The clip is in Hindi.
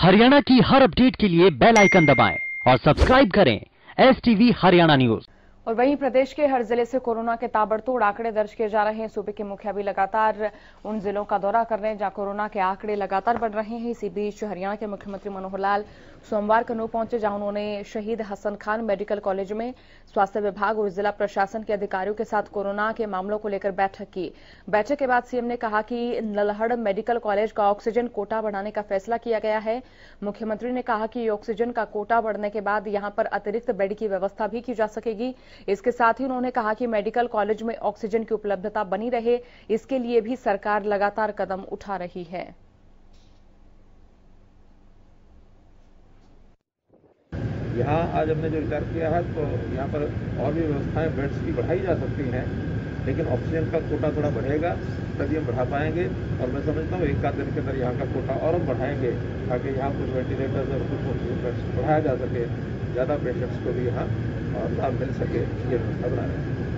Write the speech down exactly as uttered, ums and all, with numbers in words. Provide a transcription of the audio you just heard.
हरियाणा की हर अपडेट के लिए बेल आइकन दबाएं और सब्सक्राइब करें एस टीवी हरियाणा न्यूज। और वहीं प्रदेश के हर जिले से कोरोना के ताबड़तोड़ आंकड़े दर्ज किए जा रहे हैं। सूबे के मुखिया भी लगातार उन जिलों का दौरा कर रहे हैं जहां कोरोना के आंकड़े लगातार बढ़ रहे हैं। इसी बीच हरियाणा के मुख्यमंत्री मनोहर लाल सोमवार को नू पहुंचे, जहां उन्होंने शहीद हसन खान मेडिकल कॉलेज में स्वास्थ्य विभाग और जिला प्रशासन के अधिकारियों के साथ कोरोना के मामलों को लेकर बैठक की। बैठक के बाद सीएम ने कहा कि नल्हड़ मेडिकल कॉलेज का ऑक्सीजन कोटा बढ़ाने का फैसला किया गया है। मुख्यमंत्री ने कहा कि ऑक्सीजन का कोटा बढ़ने के बाद यहां पर अतिरिक्त बेड की व्यवस्था भी की जा सकेगी। इसके साथ ही उन्होंने कहा कि मेडिकल कॉलेज में ऑक्सीजन की उपलब्धता बनी रहे, इसके लिए भी सरकार लगातार कदम उठा रही है। यहाँ आज हमने जो विचार किया है तो यहाँ पर और भी व्यवस्थाएं बेड्स की बढ़ाई जा सकती हैं, लेकिन ऑक्सीजन का कोटा थोड़ा बढ़ेगा तभी हम बढ़ा पाएंगे। और मैं समझता हूँ एक आध दिन के अंदर यहाँ का कोटा और हम बढ़ाएंगे ताकि यहाँ कुछ वेंटिलेटर्स और कुछ ऑक्सीजन बेड्स बढ़ाया जा सके, ज़्यादा पेशेंट्स को भी यहाँ लाभ मिल सके, ये व्यवस्था बना रहे हैं।